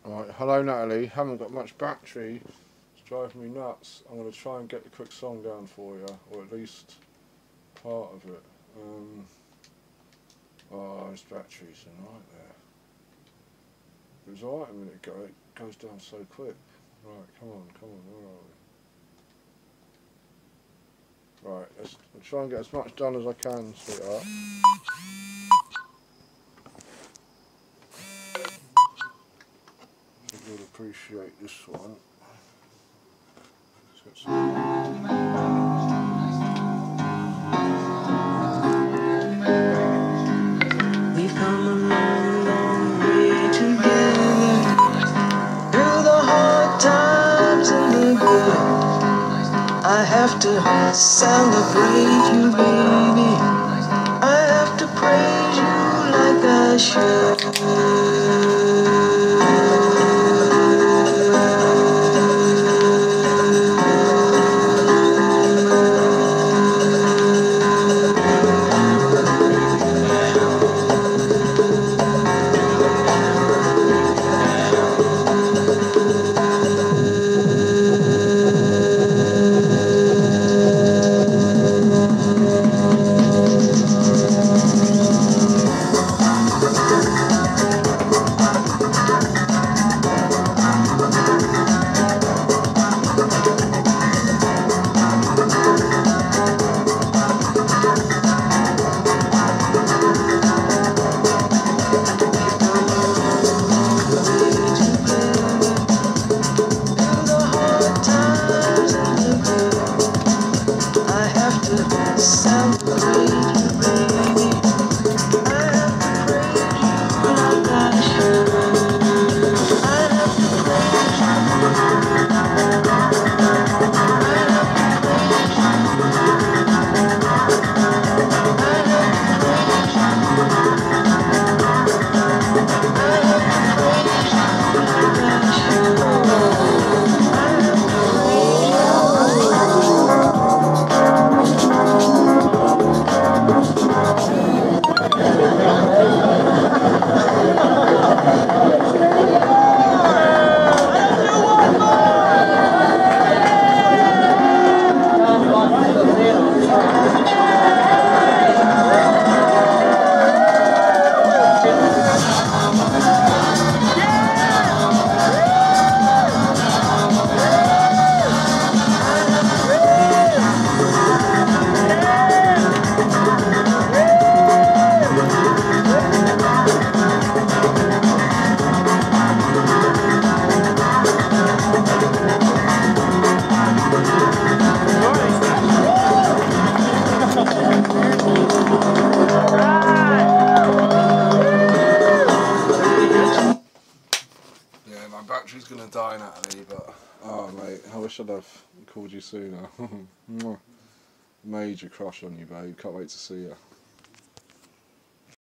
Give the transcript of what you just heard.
Right, hello Natalie, haven't got much battery, it's driving me nuts. I'm going to try and get the quick song down for you, or at least part of it. Oh, this battery's a nightmare. It was alright a minute ago, it goes down so quick. Right, come on, where are we? Right, I'll try and get as much done as I can, sweetheart. I think you'll appreciate this one. We've come a long, long way together, through the hard times and the good. I have to celebrate you, baby. I have to praise you like I should. Battery's gonna die, Natalie, but oh mate, I wish I'd have called you sooner. Major crush on you, babe. Can't wait to see you.